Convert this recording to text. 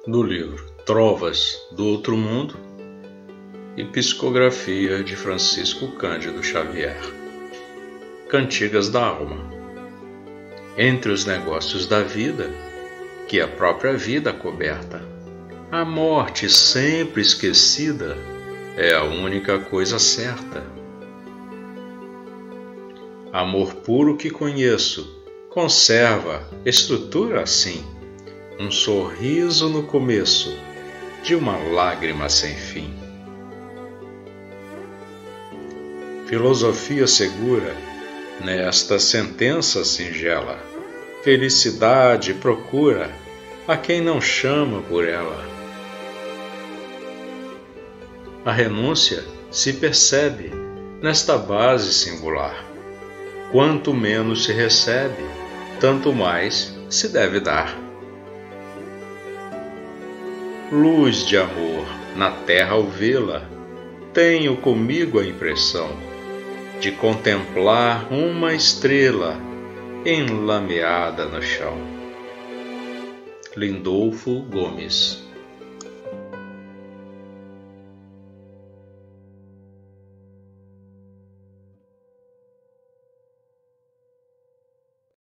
do livro Trovas do Outro Mundo e Psicografia de Francisco Cândido Xavier. Cantigas da Alma. Entre os negócios da vida, que a própria vida coberta, a morte sempre esquecida é a única coisa certa. Amor puro que conheço conserva estrutura assim, um sorriso no começo de uma lágrima sem fim. Filosofia segura nesta sentença singela: felicidade procura a quem não chama por ela. A renúncia se percebe nesta base singular: quanto menos se recebe, tanto mais se deve dar. Luz de amor na terra ao vê-la, tenho comigo a impressão de contemplar uma estrela enlameada no chão. Lindolfo Gomes.